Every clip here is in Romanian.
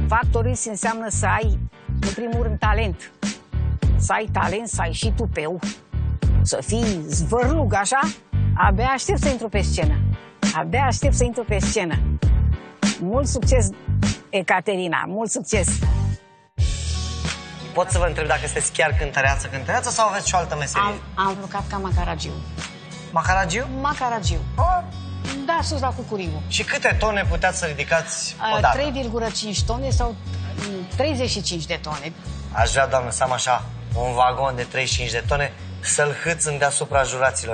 Factorist înseamnă să ai, în primul rând, talent. Să ai talent, să ai și tupeu, să fii zvârlug, așa. Abia aștept să intru pe scenă. Abia aștept să intru pe scenă. Mult succes, Ecaterina, mult succes! Pot să vă întreb dacă sunteți chiar cântăreață sau aveți și o altă meserie? Am lucrat ca macaragiu. Macaragiu? Macaragiu. Da, sus la Cucuriu. Și câte tone puteați să ridicați odată? 3,5 tone sau 35 de tone. Aș vrea, doamnă, să am așa un vagon de 35 de tone să-l hâțâm deasupra juraților.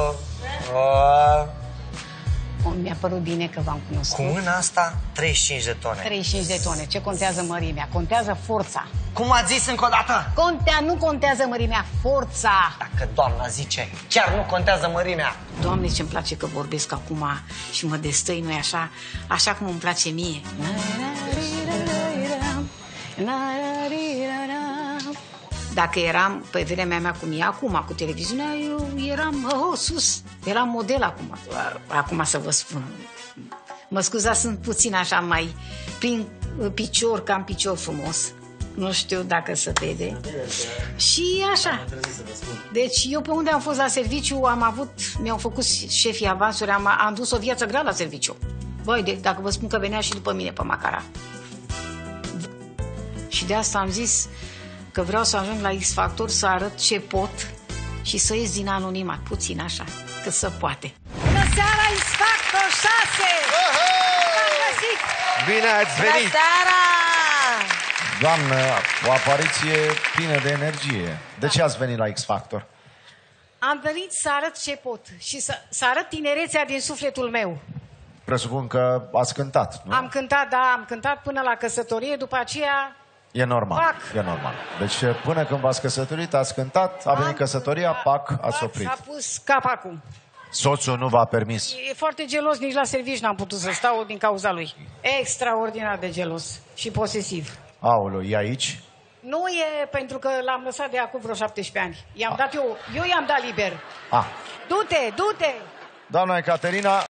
Mi-a părut bine că v-am cunoscut. Cu mâna asta, 35 de tone. 35 de tone. Ce contează mărimea? Contează forța. Cum ați zis încă o dată? Nu contează mărimea, forța. Dacă doamna zice, chiar nu contează mărimea. Doamne, ce-mi place că vorbesc acum și mă destăinui așa cum îmi place mie. Dacă eram pe vremea mea cum e acum, cu televiziunea, eu eram sus, eram model acum. Acum să vă spun. Mă scuzați, sunt puțin așa mai prin picior, cam picior frumos. Nu știu dacă se vede. Și așa. Deci eu pe unde am fost la serviciu mi-au făcut șefii avansuri, am dus o viață grea la serviciu. Băi, dacă vă spun că venea și după mine pe Macara. Și de asta am zis că vreau să ajung la X Factor, să arăt ce pot și să ies din anonimat, puțin așa, cât se poate. Bună seara, X Factor 6! V-am găsit! Bine ați venit! Bună seara! Doamnă, o apariție plină de energie. De ce ați venit la X Factor? Am venit să arăt ce pot și să arăt tinerețea din sufletul meu. Presupun că ați cântat, nu? Am cântat, da, am cântat până la căsătorie, după aceea... E normal, e normal. Deci până când v-ați căsătorit, ați cântat, a venit căsătoria, ați oprit. S-a pus capacul. Soțul nu v-a permis? E foarte gelos, nici la serviciu n-am putut să stau din cauza lui. Extraordinar de gelos și posesiv. Aoleu, e aici? Nu e pentru că l-am lăsat de acum vreo 17 ani. I-am dat eu i-am dat liber. Ah. Du-te, du-te! Doamna Ecaterina...